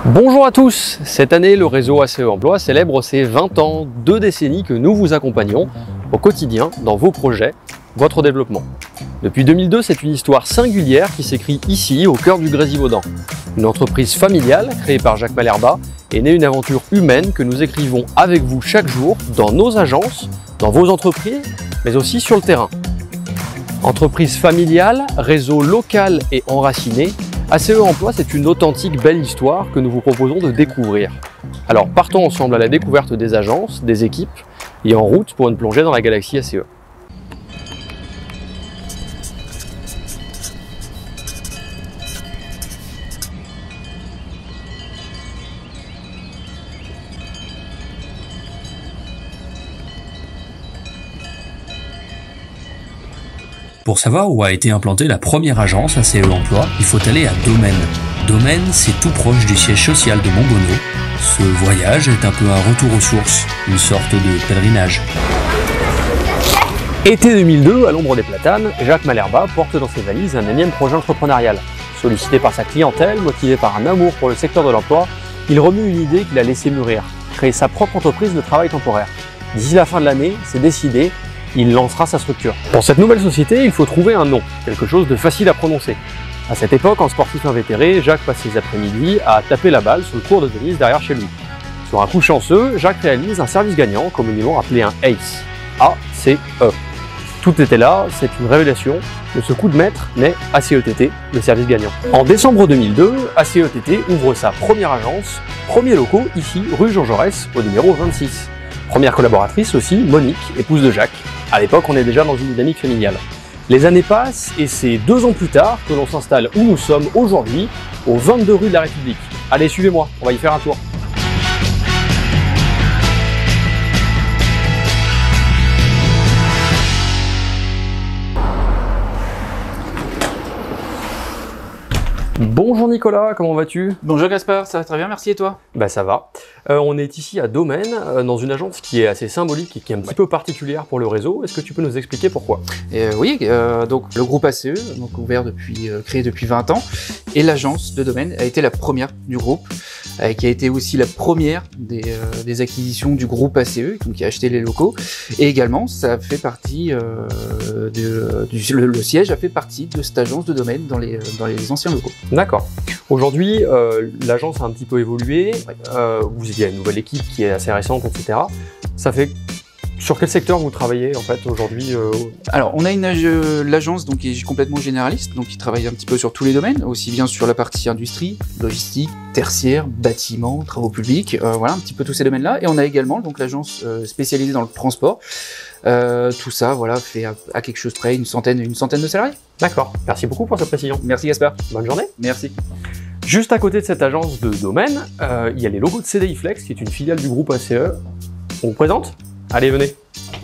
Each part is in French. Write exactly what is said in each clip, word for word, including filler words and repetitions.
Bonjour à tous. Cette année, le réseau A C E Emploi célèbre ses vingt ans, deux décennies que nous vous accompagnons au quotidien dans vos projets, votre développement. Depuis deux mille deux, c'est une histoire singulière qui s'écrit ici, au cœur du Grésivaudan. Une entreprise familiale créée par Jacques Malherba est née une aventure humaine que nous écrivons avec vous chaque jour dans nos agences, dans vos entreprises, mais aussi sur le terrain. Entreprise familiale, réseau local et enraciné, A C E Emploi, c'est une authentique belle histoire que nous vous proposons de découvrir. Alors partons ensemble à la découverte des agences, des équipes et en route pour une plongée dans la galaxie A C E. Pour savoir où a été implantée la première agence A C E Emploi, il faut aller à Domaine. Domaine, c'est tout proche du siège social de Montbonneau. Ce voyage est un peu un retour aux sources, une sorte de pèlerinage. Été deux mille deux, à l'ombre des platanes, Jacques Malherba porte dans ses valises un énième projet entrepreneurial. Sollicité par sa clientèle, motivé par un amour pour le secteur de l'emploi, il remue une idée qu'il a laissé mûrir, créer sa propre entreprise de travail temporaire. D'ici la fin de l'année, c'est décidé, il lancera sa structure. Pour cette nouvelle société, il faut trouver un nom, quelque chose de facile à prononcer. À cette époque, en sportif invétéré, Jacques passe ses après-midi à taper la balle sur le cours de tennis derrière chez lui. Sur un coup chanceux, Jacques réalise un service gagnant, communément appelé un ACE. A C E. Tout était là, c'est une révélation. De ce coup de maître naît A C E T T, le service gagnant. En décembre deux mille deux, A C E T T ouvre sa première agence, premier locaux ici, rue Jean Jaurès, au numéro vingt-six. Première collaboratrice aussi, Monique, épouse de Jacques. À l'époque, on est déjà dans une dynamique familiale. Les années passent et c'est deux ans plus tard que l'on s'installe où nous sommes aujourd'hui, au vingt-deux rue de la République. Allez, suivez-moi, on va y faire un tour. Bonjour Nicolas, comment vas-tu? Bonjour Gaspard, ça va très bien, merci et toi? Bah ça va. Euh, on est ici à Domaine, euh, dans une agence qui est assez symbolique et qui est un petit ouais. peu particulière pour le réseau. Est-ce que tu peux nous expliquer pourquoi? euh, Oui, euh, donc le groupe A C E, donc ouvert depuis, euh, créé depuis vingt ans, et l'agence de Domaine a été la première du groupe, euh, qui a été aussi la première des, euh, des acquisitions du groupe A C E, donc qui a acheté les locaux, et également ça fait partie, euh, de, du, le, le siège a fait partie de cette agence de Domaine dans les, dans les anciens locaux. D'accord. Aujourd'hui, euh, l'agence a un petit peu évolué, ouais. euh, vous il y a une nouvelle équipe qui est assez récente, et cetera. Ça fait sur quel secteur vous travaillez en fait aujourd'hui euh... Alors, on a une euh, l'agence donc qui est complètement généraliste, donc qui travaille un petit peu sur tous les domaines, aussi bien sur la partie industrie, logistique, tertiaire, bâtiment, travaux publics, euh, voilà un petit peu tous ces domaines-là. Et on a également donc l'agence euh, spécialisée dans le transport. Euh, tout ça, voilà, fait à, à quelque chose près une centaine, une centaine de salariés. D'accord. Merci beaucoup pour cette précision. Merci Gaspard. Bonne journée. Merci. Juste à côté de cette agence de Domaine, euh, il y a les logos de C D I Flex, qui est une filiale du groupe A C E. On vous présente? Allez, venez.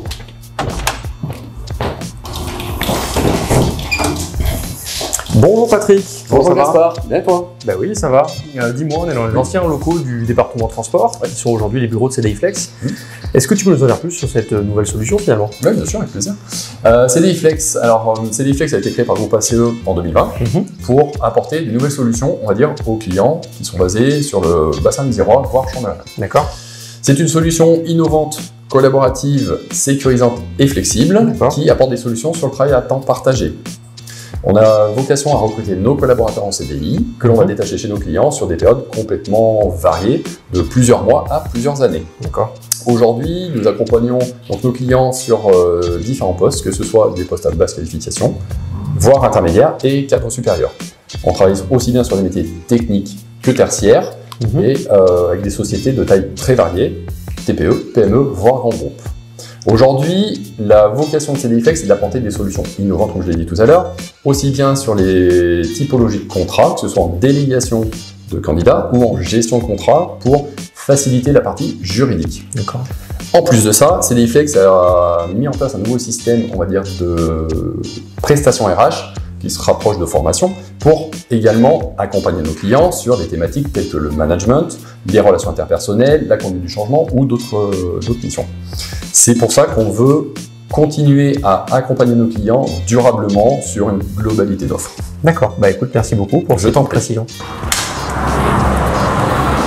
Bonjour Patrick. Bonjour Gaspard. Bien toi? Bah oui, ça va. Euh, Dis-moi, on est dans les anciens locaux du département transport, qui sont aujourd'hui les bureaux de C D I Flex. Mmh. Est-ce que tu peux nous en dire plus sur cette nouvelle solution finalement? Oui, bien sûr, avec plaisir. Euh, C D I Flex, alors C D I Flex a été créé par le groupe A C E en deux mille vingt mmh. pour apporter de nouvelles solutions, on va dire, aux clients qui sont basés sur le bassin d'Isérois, voire Champ-de-Maragne. D'accord. C'est une solution innovante, collaborative, sécurisante et flexible, qui apporte des solutions sur le travail à temps partagé. On a vocation à recruter nos collaborateurs en C D I, que l'on va détacher chez nos clients sur des périodes complètement variées, de plusieurs mois à plusieurs années. D'accord. Aujourd'hui, nous accompagnons donc nos clients sur euh, différents postes, que ce soit des postes à basse qualification, voire intermédiaires et cadres supérieurs. On travaille aussi bien sur des métiers techniques que tertiaires, mmh. et euh, avec des sociétés de taille très variée, T P E, P M E, voire grands groupes. Aujourd'hui, la vocation de C D I Flex, c'est d'apporter des solutions innovantes, comme je l'ai dit tout à l'heure, aussi bien sur les typologies de contrats, que ce soit en délégation de candidats ou en gestion de contrat, pour faciliter la partie juridique. D'accord. En plus de ça, C D I Flex a mis en place un nouveau système, on va dire, de prestations R H, qui se rapproche de formation, pour également accompagner nos clients sur des thématiques telles que le management, les relations interpersonnelles, la conduite du changement ou d'autres euh, d'autres missions. C'est pour ça qu'on veut continuer à accompagner nos clients durablement sur une globalité d'offres. D'accord, bah écoute, merci beaucoup pour cette précision.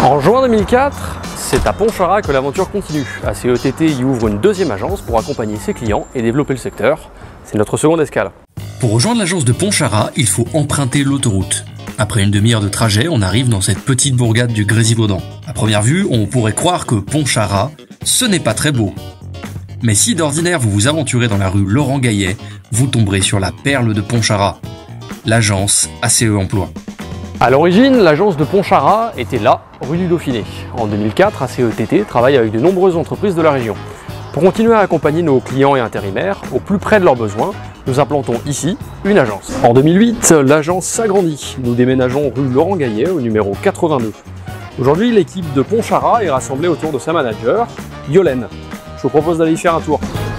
En juin deux mille quatre, c'est à Pontcharra que l'aventure continue. A C E T T y ouvre une deuxième agence pour accompagner ses clients et développer le secteur. C'est notre seconde escale. Pour rejoindre l'agence de Pontcharra, il faut emprunter l'autoroute. Après une demi-heure de trajet, on arrive dans cette petite bourgade du Grésivaudan. À première vue, on pourrait croire que Pontcharra, ce n'est pas très beau. Mais si d'ordinaire vous vous aventurez dans la rue Laurent Gaillet, vous tomberez sur la perle de Pontcharra, l'agence A C E Emploi. À l'origine, l'agence de Pontcharra était là, rue du Dauphiné. En deux mille quatre, A C E T T travaille avec de nombreuses entreprises de la région. Pour continuer à accompagner nos clients et intérimaires au plus près de leurs besoins, nous implantons ici une agence. En deux mille huit, l'agence s'agrandit. Nous déménageons rue Laurent Gaillet au numéro quatre-vingt-deux. Aujourd'hui, l'équipe de Pontcharra est rassemblée autour de sa manager, Yolène. Je vous propose d'aller y faire un tour.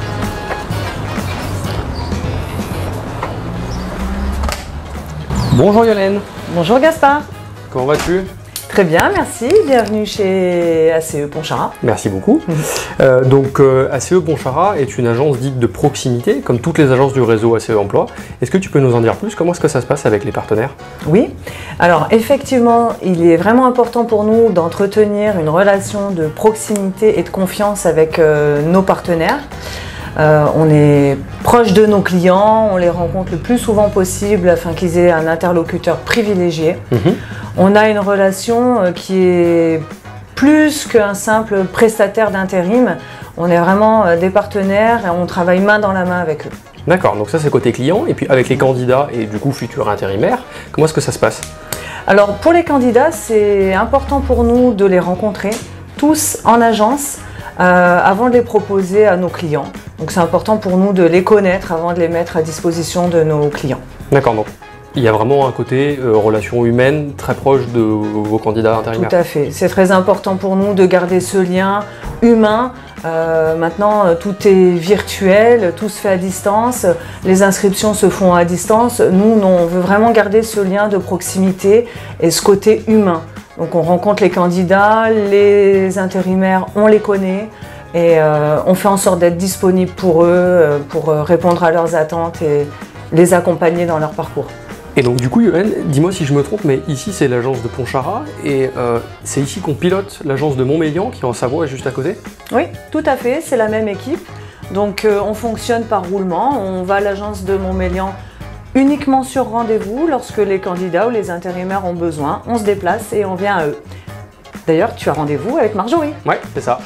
Bonjour Yolène. Bonjour Gaspard. Comment vas-tu? Très bien, merci. Bienvenue chez A C E Pontcharra. Merci beaucoup. euh, donc euh, A C E Pontcharra est une agence dite de proximité, comme toutes les agences du réseau A C E Emploi. Est-ce que tu peux nous en dire plus? Comment est-ce que ça se passe avec les partenaires? Oui, alors effectivement, il est vraiment important pour nous d'entretenir une relation de proximité et de confiance avec euh, nos partenaires. Euh, on est proche de nos clients, on les rencontre le plus souvent possible afin qu'ils aient un interlocuteur privilégié. Mmh. On a une relation euh, qui est plus qu'un simple prestataire d'intérim. On est vraiment euh, des partenaires et on travaille main dans la main avec eux. D'accord, donc ça c'est côté client. Et puis avec les candidats et du coup futurs intérimaires, comment est-ce que ça se passe? Alors pour les candidats, c'est important pour nous de les rencontrer tous en agence euh, avant de les proposer à nos clients. Donc c'est important pour nous de les connaître avant de les mettre à disposition de nos clients. D'accord, donc il y a vraiment un côté euh, relation humaine très proche de vos candidats intérimaires. Tout à fait, c'est très important pour nous de garder ce lien humain. Euh, maintenant, tout est virtuel, tout se fait à distance, les inscriptions se font à distance. Nous, on veut vraiment garder ce lien de proximité et ce côté humain. Donc on rencontre les candidats, les intérimaires, on les connaît. Et euh, on fait en sorte d'être disponible pour eux, euh, pour euh, répondre à leurs attentes et les accompagner dans leur parcours. Et donc du coup, Yolène, dis-moi si je me trompe, mais ici c'est l'agence de Pontcharra et euh, c'est ici qu'on pilote l'agence de Montmélian qui est en Savoie, juste à côté? Oui, tout à fait, c'est la même équipe. Donc euh, on fonctionne par roulement, on va à l'agence de Montmélian uniquement sur rendez-vous lorsque les candidats ou les intérimaires ont besoin. On se déplace et on vient à eux. D'ailleurs, tu as rendez-vous avec Marjorie. Ouais, c'est ça.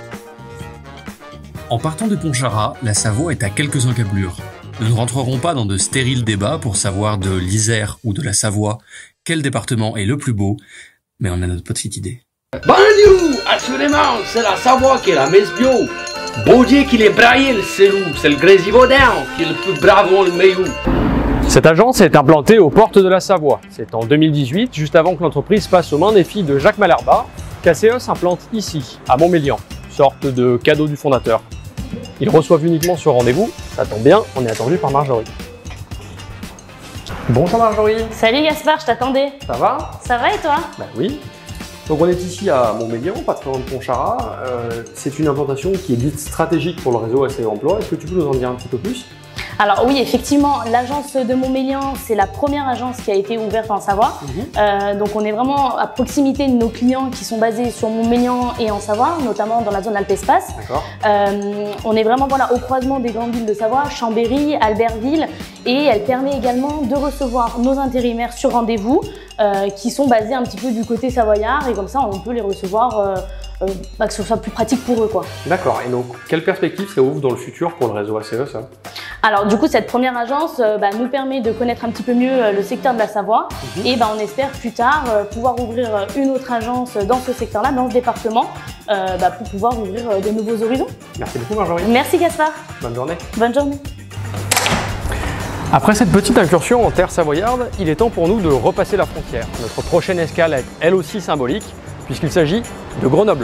En partant de Pontcharra, la Savoie est à quelques encablures. Nous ne rentrerons pas dans de stériles débats pour savoir de l'Isère ou de la Savoie quel département est le plus beau, mais on a notre petite idée. Banlieue, assurément, c'est la Savoie qui est la messe bio. Beau Dieu qu'il est braillé le Célou, c'est le Grésivaudan qui est le plus bravo le meilleur. Cette agence est implantée aux portes de la Savoie. C'est en deux mille dix-huit, juste avant que l'entreprise passe aux mains des filles de Jacques Malherbe, qu'A C E s'implante ici, à Montmélian, sorte de cadeau du fondateur. Ils reçoivent uniquement sur rendez-vous, ça tombe bien, on est attendu par Marjorie. Bonjour Marjorie. Salut Gaspard, je t'attendais. Ça va? Ça va et toi? Bah oui. Donc on est ici à Montmélian, pas très loin de Pontcharra. Euh, c'est une implantation qui est dite stratégique pour le réseau A C E Emploi. Est-ce que tu peux nous en dire un petit peu plus? Alors oui, effectivement, l'agence de Montmélian, c'est la première agence qui a été ouverte en Savoie. Mmh. Euh, donc on est vraiment à proximité de nos clients qui sont basés sur Montmélian et en Savoie, notamment dans la zone Alpespace. Euh, on est vraiment voilà, au croisement des grandes villes de Savoie, Chambéry, Albertville, et elle permet également de recevoir nos intérimaires sur rendez-vous euh, qui sont basés un petit peu du côté savoyard, et comme ça on peut les recevoir euh, euh, bah, que ce soit plus pratique pour eux, quoi. D'accord, et donc quelle perspective ça ouvre dans le futur pour le réseau A C E, ça? Alors du coup, cette première agence euh, bah, nous permet de connaître un petit peu mieux euh, le secteur de la Savoie. Mmh. Et bah, on espère plus tard euh, pouvoir ouvrir euh, une autre agence dans ce secteur-là, dans ce département, euh, bah, pour pouvoir ouvrir euh, de nouveaux horizons. Merci beaucoup Marjorie. Merci Gaspard. Bonne journée. Bonne journée. Après cette petite incursion en terre savoyarde, il est temps pour nous de repasser la frontière. Notre prochaine escale est elle aussi symbolique, puisqu'il s'agit de Grenoble.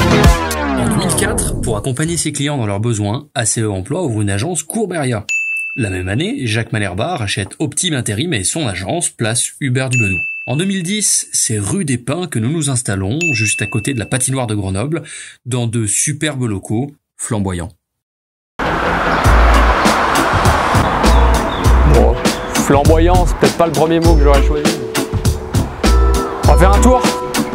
Pour accompagner ses clients dans leurs besoins, A C E Emploi ouvre une agence Courberia. La même année, Jacques Malherbe rachète Optime Intérim et son agence, place Hubert du Benoît. En deux mille dix, c'est rue des Pins que nous nous installons, juste à côté de la patinoire de Grenoble, dans de superbes locaux flamboyants. Bon, flamboyant, c'est peut-être pas le premier mot que j'aurais choisi. On va faire un tour.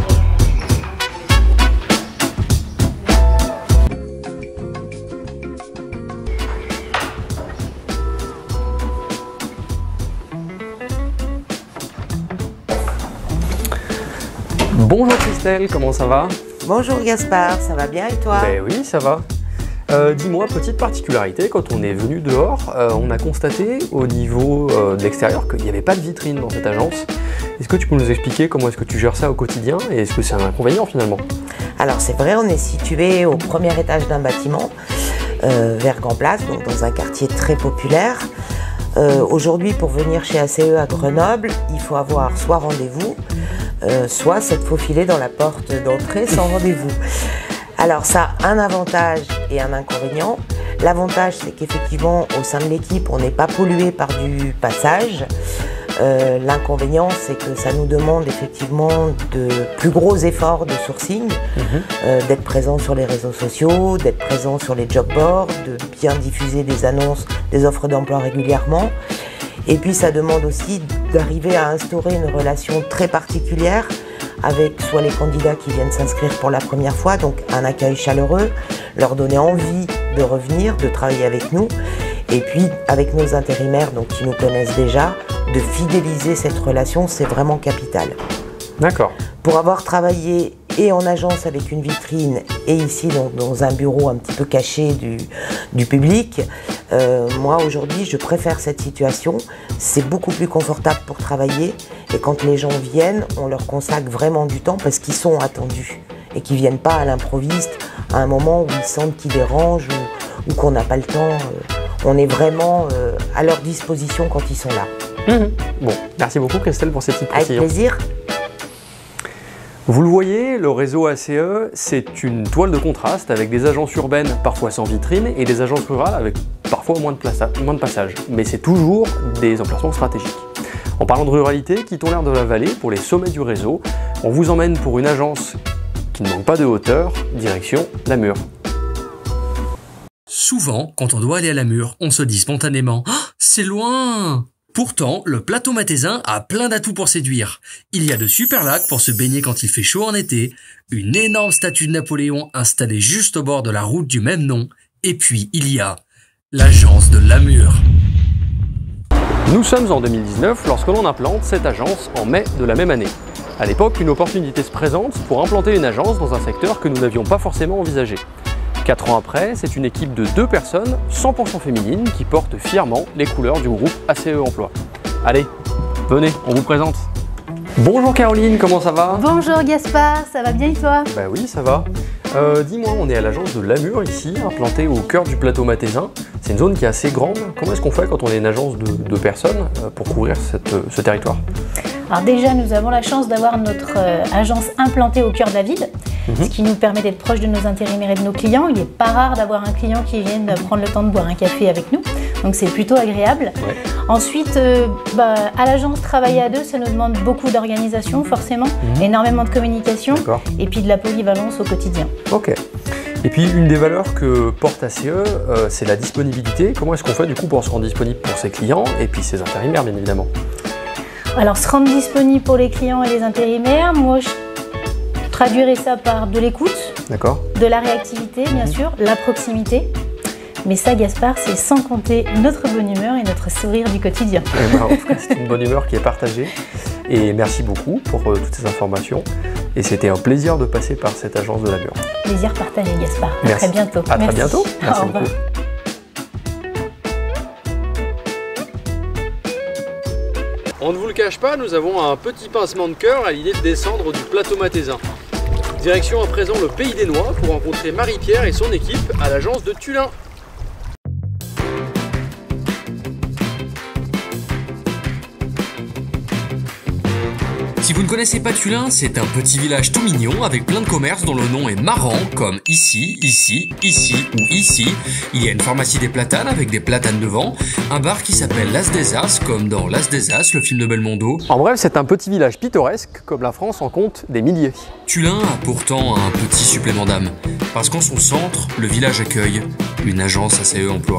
Bonjour Christelle, comment ça va? Bonjour Gaspard, ça va bien et toi? Ben oui, ça va. Euh, Dis-moi, petite particularité, quand on est venu dehors, euh, on a constaté au niveau euh, de l'extérieur qu'il n'y avait pas de vitrine dans cette agence. Est-ce que tu peux nous expliquer comment est-ce que tu gères ça au quotidien et est-ce que c'est un inconvénient finalement? Alors c'est vrai, on est situé au premier étage d'un bâtiment, euh, vers Grand Place, donc dans un quartier très populaire. Euh, Aujourd'hui, pour venir chez A C E à Grenoble, il faut avoir soit rendez-vous, euh, soit s'être faufilé dans la porte d'entrée sans rendez-vous. Alors ça a un avantage et un inconvénient. L'avantage, c'est qu'effectivement, au sein de l'équipe, on n'est pas pollué par du passage. Euh, L'inconvénient, c'est que ça nous demande effectivement de plus gros efforts de sourcing, mmh. euh, d'être présent sur les réseaux sociaux, d'être présent sur les job boards, de bien diffuser des annonces, des offres d'emploi régulièrement. Et puis ça demande aussi d'arriver à instaurer une relation très particulière avec soit les candidats qui viennent s'inscrire pour la première fois, donc un accueil chaleureux, leur donner envie de revenir, de travailler avec nous, et puis avec nos intérimaires, donc qui nous connaissent déjà, de fidéliser cette relation, c'est vraiment capital. D'accord. Pour avoir travaillé et en agence avec une vitrine et ici donc, dans un bureau un petit peu caché du, du public, euh, moi aujourd'hui je préfère cette situation. C'est beaucoup plus confortable pour travailler et quand les gens viennent, on leur consacre vraiment du temps parce qu'ils sont attendus et qu'ils ne viennent pas à l'improviste à un moment où ils sentent qu'ils dérangent ou, ou qu'on n'a pas le temps. Euh, on est vraiment euh, à leur disposition quand ils sont là. Mmh. Bon, merci beaucoup Christelle pour ces petites précisions. Avec plaisir. Vous le voyez, le réseau A C E, c'est une toile de contraste avec des agences urbaines parfois sans vitrine et des agences rurales avec parfois moins de, place, moins de passage. Mais c'est toujours des emplacements stratégiques. En parlant de ruralité, quittons l'air de la vallée pour les sommets du réseau. On vous emmène pour une agence qui ne manque pas de hauteur, direction Namur. Souvent, quand on doit aller à Namur, on se dit spontanément « Ah, c'est loin !» Pourtant, le plateau mathésin a plein d'atouts pour séduire. Il y a de super lacs pour se baigner quand il fait chaud en été, une énorme statue de Napoléon installée juste au bord de la route du même nom, et puis il y a l'agence de Namur. Nous sommes en deux mille dix-neuf lorsque l'on implante cette agence en mai de la même année. À l'époque, une opportunité se présente pour implanter une agence dans un secteur que nous n'avions pas forcément envisagé. Quatre ans après, c'est une équipe de deux personnes, cent pour cent féminines, qui porte fièrement les couleurs du groupe A C E Emploi. Allez, venez, on vous présente. Bonjour Caroline, comment ça va? Bonjour Gaspard, ça va bien et toi? Bah oui, ça va. Euh, Dis-moi, on est à l'agence de Namur ici, implantée au cœur du plateau mathésin. C'est une zone qui est assez grande. Comment est-ce qu'on fait quand on est une agence de deux personnes pour couvrir cette, ce territoire? Alors déjà, nous avons la chance d'avoir notre euh, agence implantée au cœur de la ville, mmh. ce qui nous permet d'être proche de nos intérimaires et de nos clients. Il n'est pas rare d'avoir un client qui vienne prendre le temps de boire un café avec nous, donc c'est plutôt agréable. Ouais. Ensuite, euh, bah, à l'agence, travailler à deux, ça nous demande beaucoup d'organisation, forcément, mmh. énormément de communication, et puis de la polyvalence au quotidien. Ok. Et puis une des valeurs que porte A C E, euh, c'est la disponibilité. Comment est-ce qu'on fait du coup pour se rendre disponible pour ses clients et puis ses intérimaires, bien évidemment? Alors, se rendre disponible pour les clients et les intérimaires, moi je traduirais ça par de l'écoute, de la réactivité, bien mmh. sûr, la proximité. Mais ça, Gaspard, c'est sans compter notre bonne humeur et notre sourire du quotidien. Et bah, en tout cas, c'est une bonne humeur qui est partagée. Et merci beaucoup pour euh, toutes ces informations. Et c'était un plaisir de passer par cette agence de Namur. Plaisir partagé, Gaspard. À merci. très bientôt. À merci. très bientôt. Merci Au beaucoup. revoir. On ne vous le cache pas, nous avons un petit pincement de cœur à l'idée de descendre du plateau mathésin. Direction à présent le Pays des Noix pour rencontrer Marie-Pierre et son équipe à l'agence de Tullin. Si vous ne connaissez pas Tullin, c'est un petit village tout mignon avec plein de commerces dont le nom est marrant, comme ici, ici, ici ou ici. Il y a une pharmacie des platanes avec des platanes devant, un bar qui s'appelle l'As des As, comme dans l'As des As, le film de Belmondo. En bref, c'est un petit village pittoresque, comme la France en compte des milliers. Tullin a pourtant un petit supplément d'âme, parce qu'en son centre, le village accueille une agence A C E Emploi.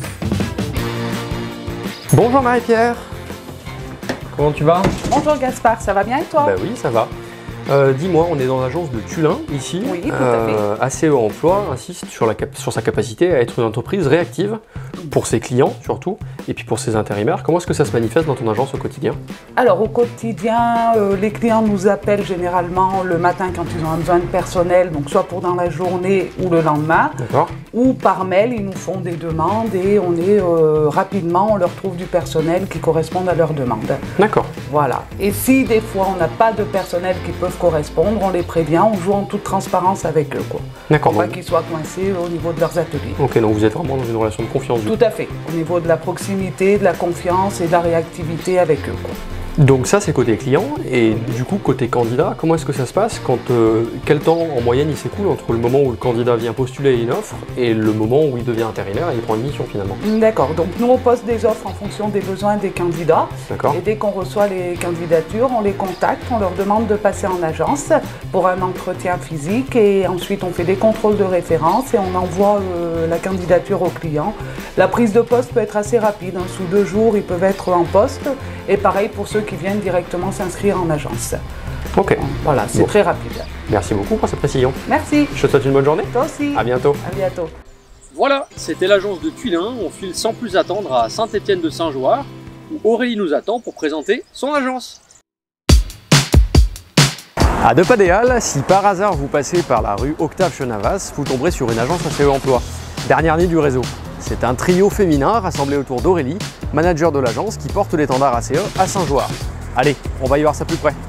Bonjour Marie-Pierre. Comment tu vas? Bonjour Gaspard, ça va bien et toi? Bah oui, ça va. Euh, Dis-moi, on est dans l'agence de Tullin, ici. Oui, tout euh, à fait. A C E Emploi insiste sur, la sur sa capacité à être une entreprise réactive pour ses clients, surtout, et puis pour ses intérimaires. Comment est-ce que ça se manifeste dans ton agence au quotidien? Alors, au quotidien, euh, les clients nous appellent généralement le matin quand ils ont un besoin de personnel, donc soit pour dans la journée ou le lendemain. D'accord. Ou par mail, ils nous font des demandes et on est euh, rapidement, on leur trouve du personnel qui corresponde à leurs demandes. D'accord. Voilà. Et si des fois on n'a pas de personnel qui peuvent correspondre, on les prévient, on joue en toute transparence avec eux, quoi. D'accord. Pour pas qu'ils soient coincés au niveau de leurs ateliers. Ok, donc vous êtes vraiment dans une relation de confiance. Tout à fait. Au niveau de la proximité, de la confiance et de la réactivité avec eux, quoi. Donc ça c'est côté client, et du coup côté candidat, comment est-ce que ça se passe quand euh, quel temps en moyenne il s'écoule entre le moment où le candidat vient postuler une offre et le moment où il devient intérimaire et il prend une mission finalement? D'accord, donc nous on poste des offres en fonction des besoins des candidats. D'accord. Et dès qu'on reçoit les candidatures, on les contacte, on leur demande de passer en agence pour un entretien physique et ensuite on fait des contrôles de référence et on envoie euh, la candidature au client. La prise de poste peut être assez rapide, hein. Sous deux jours ils peuvent être en poste et pareil pour ceux qui viennent directement s'inscrire en agence. Ok. Voilà, c'est bon. très rapide. Merci beaucoup pour cette précision. Merci. Je te souhaite une bonne journée. Toi aussi. À bientôt. À bientôt. Voilà, c'était l'agence de Tullin. On file sans plus attendre à Saint-Étienne-de-Saint-Joire, où Aurélie nous attend pour présenter son agence. À deux pas des Halles, si par hasard vous passez par la rue Octave Chenavas, vous tomberez sur une agence A C E Emploi, dernière ligne du réseau. C'est un trio féminin rassemblé autour d'Aurélie, manager de l'agence qui porte l'étendard A C E à Saint-Joire. Allez, on va y voir ça plus près.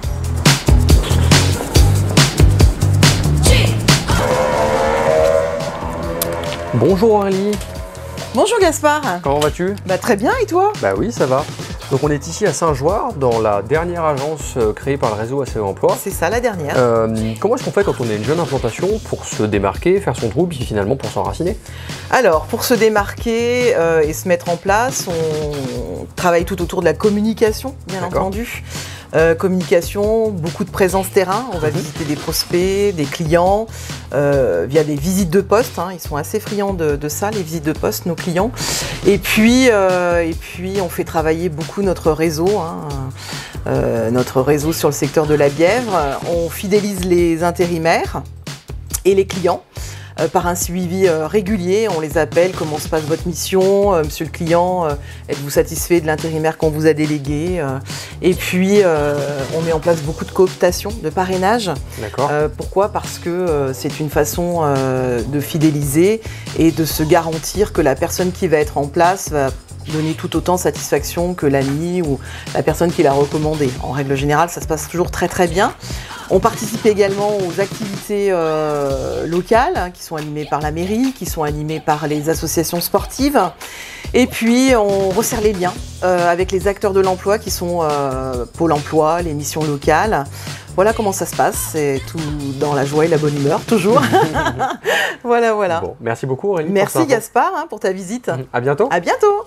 Bonjour Aurélie. Bonjour Gaspard. Comment vas-tu? Bah très bien, et toi? Bah oui, ça va. Donc on est ici à Saint-Joire, dans la dernière agence euh, créée par le réseau A C E Emploi. C'est ça, la dernière. Euh, comment est-ce qu'on fait quand on est une jeune implantation pour se démarquer, faire son trou, puis finalement pour s'enraciner? Alors, pour se démarquer euh, et se mettre en place, on travaille tout autour de la communication, bien entendu. Euh, communication, beaucoup de présence terrain. On va mmh. visiter des prospects, des clients, euh, via des visites de poste. Hein. Ils sont assez friands de, de ça, les visites de poste, nos clients. Et puis, euh, et puis on fait travailler beaucoup notre réseau, hein, euh, notre réseau sur le secteur de la Bièvre. On fidélise les intérimaires et les clients. Euh, par un suivi euh, régulier, on les appelle, comment se passe votre mission, euh, monsieur le client, euh, êtes-vous satisfait de l'intérimaire qu'on vous a délégué, euh, et puis euh, on met en place beaucoup de cooptation, de parrainage. D'accord. Euh, pourquoi? Parce que euh, c'est une façon euh, de fidéliser et de se garantir que la personne qui va être en place va donner tout autant satisfaction que l'ami ou la personne qui l'a recommandé. En règle générale, ça se passe toujours très très bien. On participe également aux activités euh, locales hein, qui sont animées par la mairie, qui sont animées par les associations sportives. Et puis on resserre les liens euh, avec les acteurs de l'emploi qui sont euh, Pôle emploi, les missions locales. Voilà comment ça se passe, c'est tout dans la joie et la bonne humeur, toujours. Voilà, voilà. Bon, merci beaucoup Aurélie. Merci pour Gaspard hein, pour ta visite. À bientôt. À bientôt.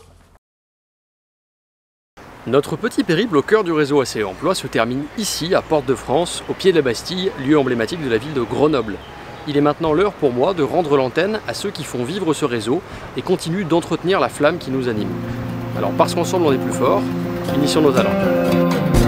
Notre petit périple au cœur du réseau A C E Emploi se termine ici, à Porte de France, au pied de la Bastille, lieu emblématique de la ville de Grenoble. Il est maintenant l'heure pour moi de rendre l'antenne à ceux qui font vivre ce réseau et continuent d'entretenir la flamme qui nous anime. Alors parce qu'ensemble on est plus fort, unissons nos talents.